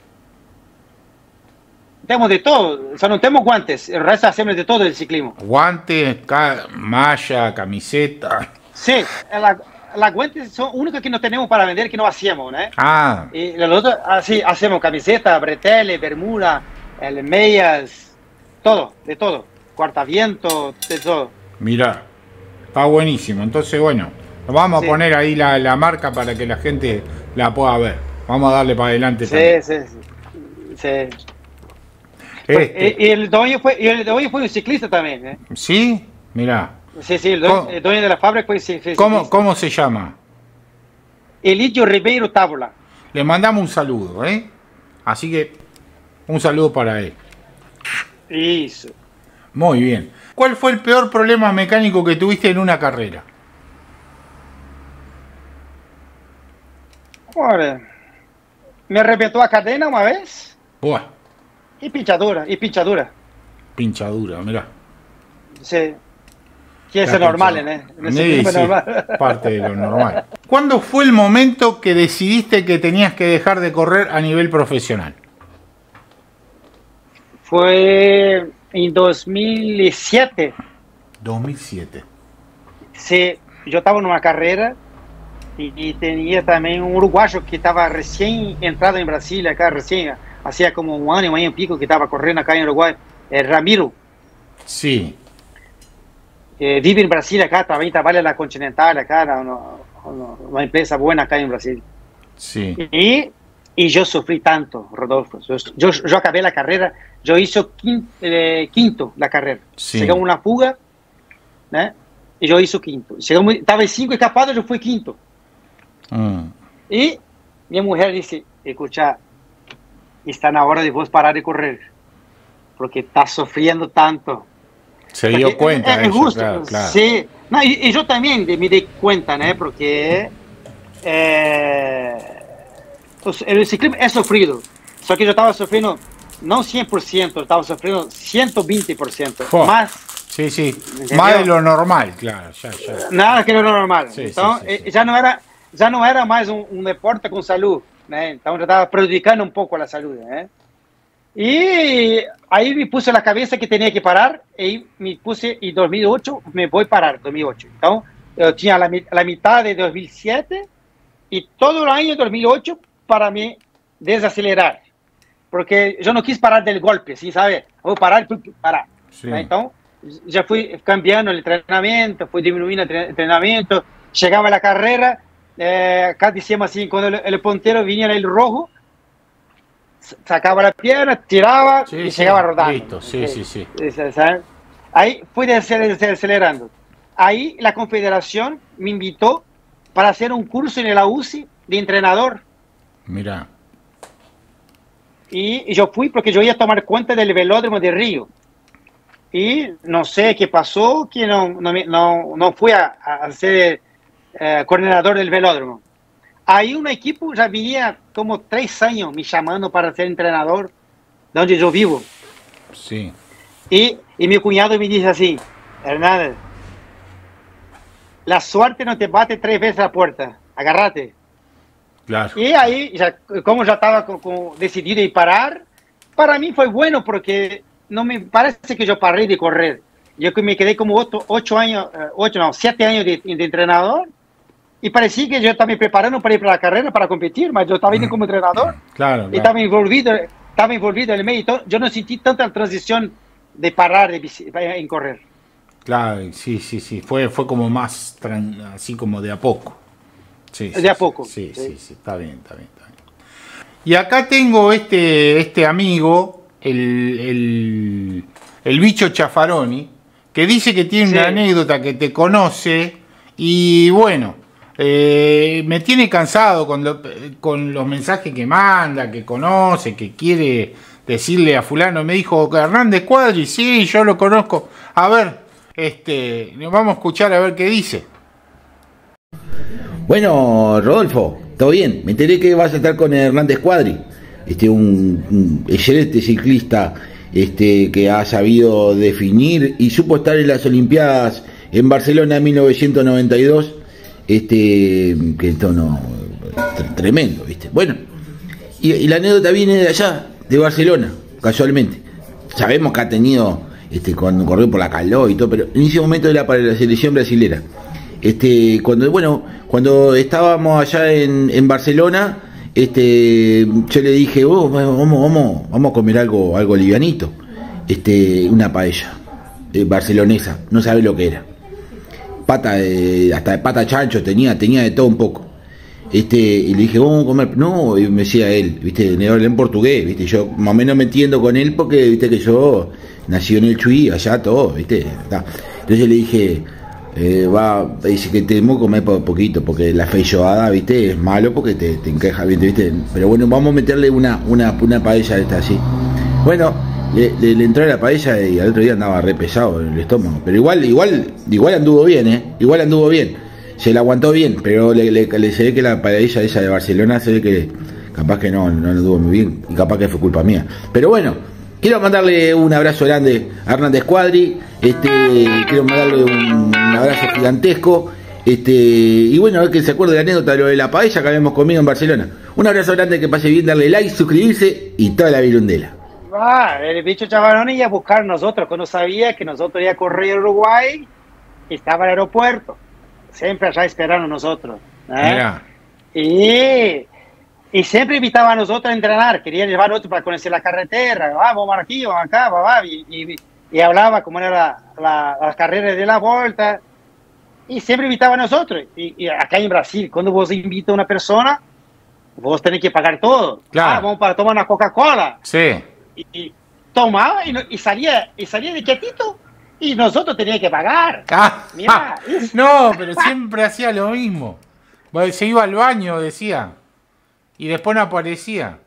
Temos de todo, só não temos guantes, el resto hacemos de todo el ciclismo. Guantes, ca malla, camiseta. Sí, la, las guantes son únicas que no tenemos para vender, que no hacemos, ¿no? Ah. Y los otros, así, hacemos camiseta, breteles, bermuda, medias, todo, de todo. Cortaviento, de todo. Mirá, está buenísimo. Entonces, bueno, vamos sí. a poner ahí la, la marca para que la gente la pueda ver. Vamos a darle para adelante sí, también. Sí, sí, sí. Este. Y el dueño fue, y el dueño fue un ciclista también, ¿eh? Sí, mirá. Sí, sí, el dueño, el dueño de la fábrica fue ciclista. ¿Cómo, ¿Cómo se llama? Elidio Ribeiro Tábula. Le mandamos un saludo, ¿eh? Así que, un saludo para él. Eso. Muy bien. ¿Cuál fue el peor problema mecánico que tuviste en una carrera? Ahora, me arrebentó la cadena una vez. Buah. Y pinchadura, y pinchadura. Pinchadura, mirá. Sí. Que es normal, ¿eh? Sí, sí, normal. Parte de lo normal. ¿Cuándo fue el momento que decidiste que tenías que dejar de correr a nivel profesional? Fue en dos mil siete. dos mil siete. Sí, yo estaba en una carrera y, y tenía también un uruguayo que estaba recién entrado en Brasil, acá recién, hacía como un año, un año y pico que estaba corriendo acá en Uruguay, el Ramiro. Sí. Eh, vive en Brasil acá, también trabaja en la Continental acá, una, una empresa buena acá en Brasil. Sí. Y, y yo sufrí tanto, Rodolfo. Yo, yo, yo acabé la carrera, yo hice quinto, eh, quinto la carrera. Sí. Llegamos una fuga, ¿eh? Y yo hice quinto. Llegamos, estaba en cinco escapado, yo fui quinto. Mm. Y mi mujer dice, escucha, está na hora de vos parar de correr, porque estás sufriendo tanto. Se dio porque cuenta es, de es eso, justo, claro, claro. Sí. No, y, y yo también me di cuenta, ¿no? Porque eh, pues, el ciclismo es sufrido. Só que yo estaba sufriendo, no cien por ciento, estaba sufriendo ciento veinte por ciento. Oh. Más. Sí, sí. ¿Entendió? Más de lo normal, claro. Ya, ya. Nada que lo normal. Sí, Entonces, sí, sí, sí. Ya, no era, ya no era más un, un deporte con salud, ¿no? Entonces yo estaba perjudicando un poco la salud, ¿eh? Y ahí me puse la cabeza que tenía que parar y me puse en dos mil ocho, me voy a parar, dos mil ocho. Entonces, yo tenía la, la mitad de dos mil siete y todo el año dos mil ocho para mí desacelerar. Porque yo no quise parar del golpe, ¿sí? ¿Sabe? Voy a parar y parar. Sí. Entonces, ya fui cambiando el entrenamiento, fui disminuyendo el entrenamiento, llegaba a la carrera, eh, acá decíamos así, cuando el, el puntero venía en el rojo, sacaba la pierna, tiraba sí, y sí, llegaba rodando. Listo, sí, sí, sí. ¿Sabes? Ahí fui acelerando. Ahí la confederación me invitó para hacer un curso en la U C I de entrenador. Mira. Y, y yo fui porque yo iba a tomar cuenta del velódromo de Río. Y no sé qué pasó, que no, no, no, no fui a, a ser eh, coordinador del velódromo. Aí un equipo ya venía como tres años me llamando para ser entrenador de donde yo vivo. Sí. Y, y mi cuñado me dice así, Hernández, la suerte no te bate tres veces a la puerta, agárrate. Claro. Y ahí, ya, como ya estaba con, con decidido a parar, para mí fue bueno porque no me parece que yo paré de correr. Yo que me quedé como ocho, ocho años, ocho, no, siete años de, de entrenador y parecía que yo estaba me preparando para ir para la carrera, para competir, pero yo estaba indo como entrenador. Claro, claro. Y estaba envolvido, estaba envolvido en el medio. Yo no sentí tanta transición de parar de, en correr. Claro, sí, sí, sí. Fue, fue como más, así como de a poco. Sí, de sí, a poco. Sí, sí, sí, sí, está bien, está bien, está bien. Y acá tengo este, este amigo, el, el, el bicho Chafaroni, que dice que tiene sí. una anécdota, que te conoce, y bueno, eh, me tiene cansado con, lo, con los mensajes que manda, que conoce, que quiere decirle a fulano. Me dijo, Hernández Cuadri, sí, yo lo conozco. A ver, este, vamos a escuchar a ver qué dice. Bueno, Rodolfo, ¿todo bien? Me enteré que vas a estar con Hernández Cuadri, este, un, un excelente ciclista, este, que ha sabido definir y supo estar en las Olimpiadas en Barcelona en mil novecientos noventa y dos, este, que esto no, tremendo, ¿viste? Bueno, y, y la anécdota viene de allá, de Barcelona, casualmente. Sabemos que ha tenido, este, cuando corrió por la Caló y todo, pero en ese momento era para la selección brasilera. Este, cuando, bueno, cuando estábamos allá en, en Barcelona, este, yo le dije, oh, vamos, vamos, vamos a comer algo, algo livianito, este, una paella eh, barcelonesa, no sabe lo que era, pata de, hasta de pata chancho tenía, tenía de todo un poco, este, y le dije, vamos a comer, no, y me decía él, viste, en portugués, viste, yo más o menos me entiendo con él porque, viste, que yo nací en el Chuy, allá todo, viste, está. Entonces le dije, Eh, va, dice que tenemos que comer por poquito porque la feijoada, viste, es malo porque te, te encaja bien, viste, pero bueno, vamos a meterle una, una, una paella esta así. Bueno, le, le, le entró la paella y al otro día andaba re pesado en el estómago, pero igual, igual, igual anduvo bien, eh, igual anduvo bien, se la aguantó bien, pero le, le, le se ve que la paella esa de Barcelona se ve que capaz que no, no anduvo muy bien y capaz que fue culpa mía, pero bueno. Quiero mandarle un abrazo grande a Hernández Cuadri, este, quiero mandarle un, un abrazo gigantesco, este, y bueno, a ver que se acuerde de la anécdota de lo de la paella que habíamos comido en Barcelona. Un abrazo grande, que pase bien, darle like, suscribirse y toda la virundela. Ah, el bicho Chavarón iba a buscar a nosotros, cuando sabía que nosotros íbamos a correr a Uruguay, estaba en el aeropuerto, siempre allá esperando a nosotros. ¿eh? Y... Y siempre invitaba a nosotros a entrenar, quería llevar a otros para conocer la carretera, ah, vamos aquí, vamos acá, va, va, y, y, y hablaba cómo era la, la, las carreras de la vuelta, y siempre invitaba a nosotros. Y, y acá en Brasil, cuando vos invitas a una persona, vos tenés que pagar todo. Claro. Ah, vamos para tomar una Coca-Cola. Sí. Y, y tomaba y, y, salía, y salía de quietito, y nosotros teníamos que pagar. Ah, Mirá, no, pero siempre hacía lo mismo. Se iba al baño, decía. Y después no aparecía.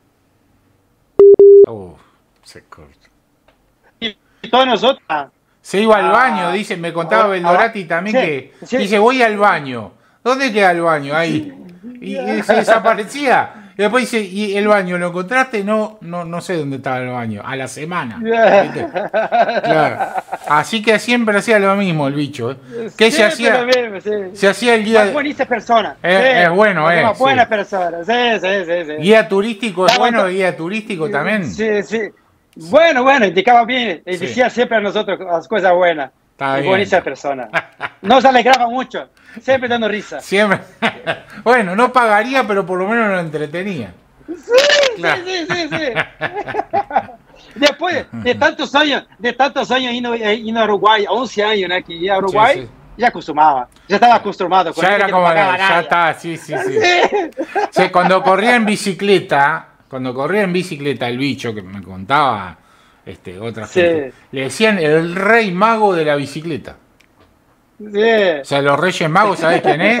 Uh, se corta. Y todos nosotros. Se iba al baño, dice, me contaba Beldorati también, sí, que sí. Dice, voy al baño. ¿Dónde queda el baño? Ahí. Y, y se desaparecía. Y después dice, ¿y el baño lo encontraste? No, no, no sé dónde estaba el baño. A la semana. ¿Viste? Claro. Así que siempre hacía lo mismo el bicho. ¿eh? ¿Qué se hacía? Mismo, sí. Se hacía el guía. Es buenísima persona. Es, sí. es bueno, es. Es buena sí. persona. Sí, sí, sí, sí. Guía turístico, es bueno, guía turístico también. Sí, sí. Bueno, bueno, indicaba bien. Y decía sí. siempre a nosotros las cosas buenas. Está bien. Buenísima persona. Nos alegraba mucho. Siempre dando risa. Siempre. Bueno, no pagaría, pero por lo menos lo entretenía. Sí, claro. sí, sí, sí, sí. Después de tantos años, de tantos años yendo, yendo a Uruguay, once años, ¿no? Que iba a Uruguay, sí, sí. ya acostumaba. Ya estaba acostumado. Con ya era como, no ya está, sí, sí, sí. sí. sí. Cuando corría en bicicleta, cuando corría en bicicleta, el bicho que me contaba este, otra sí. gente, le decían el rey mago de la bicicleta. Sí. O sea, los Reyes Magos, ¿sabés quién es?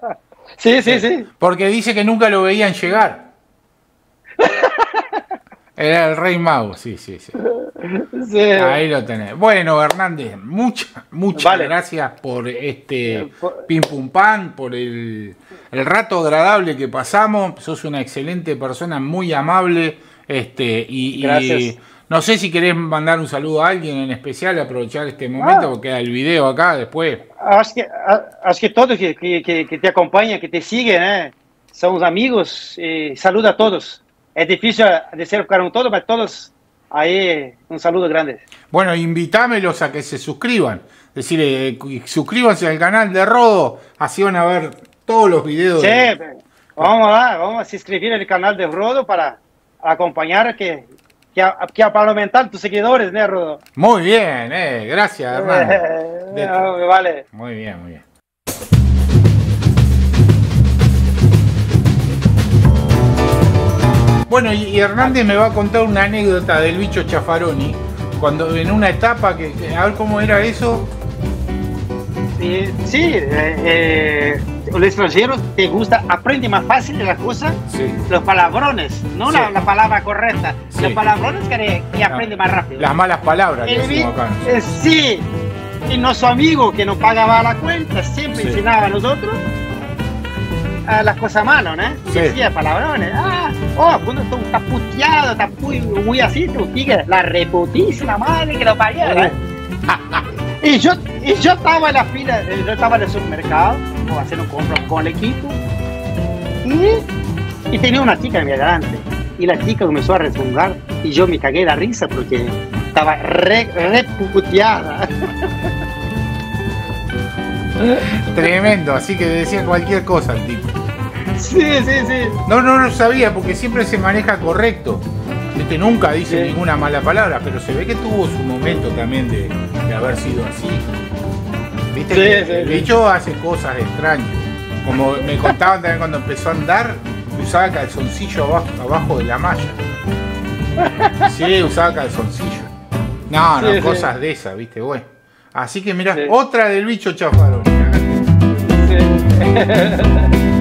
Sí, sí, sí. Porque dice que nunca lo veían llegar. Era el Rey Mago, sí, sí, sí. Sí. Ahí lo tenés. Bueno, Hernández, muchas, muchas Vale. gracias por este pim pum pan, por el, el rato agradable que pasamos. Sos una excelente persona, muy amable. Este, y, Gracias. y no sé si querés mandar un saludo a alguien en especial, aprovechar este momento, Ah. porque queda el video acá después. Acho que, a- acho que todos que, que, que, que te acompanham, que te siguen, né? São os amigos. E saludo a todos. É difícil de ser para um todo, mas todos aí, um saludo grande. Bueno, invitámelos a que se suscriban. Es decir, eh, suscríbanse al canal de Rodo, así van a ver todos los videos. Sí, de- vamos lá, vamos a se inscrever no canal de Rodo para acompanhar, que, que, que para aumentar tus seguidores, né, Rodo? Muy bien, eh, gracias, hermano. De- Eh, vale. Muy bien, muy bien. Bueno, y, y Hernández me va a contar una anécdota del bicho Chafaroni, cuando en una etapa, que, que- a ver cómo era eso. Sí, sí eh, eh, los extranjeros te gusta, aprende más fácil de la cosa, Sí. los palabrones, no Sí. la, la palabra correcta, Sí. los palabrones que, que aprende más rápido. Las malas palabras que El vi- decimos acá. eh, sí, y nuestro amigo que nos pagaba la cuenta siempre Sí. enseñaba a nosotros a las cosas malas, ¿no? Sí. Decía palabrones, ah, oh, cuando tú estás puteado, estás muy, muy así, tú digas, la reputísima madre que lo parió, ¿no? Y yo, y yo estaba en la fila, eh, yo estaba en el supermercado, o haciendo compras con el equipo, y, y tenía una chica en mi adelante. Y la chica comenzó a rezongar, y yo me cagué de la risa porque estaba re, re puteada. Tremendo, así que decía cualquier cosa el tipo. Sí, sí, sí. No, no lo sabía porque siempre se maneja correcto. Este nunca dice Sí. ninguna mala palabra, pero se ve que tuvo su momento también de, de haber sido así. Viste Sí, que sí, el sí. bicho hace cosas extrañas. Como me contaban también cuando empezó a andar, usaba calzoncillo abajo, abajo de la malla. Sí, usaba calzoncillo. No, no, Sí, sí. cosas de esas, viste, bueno. Así que mirá, Sí. otra del bicho Chafaroni. Sí.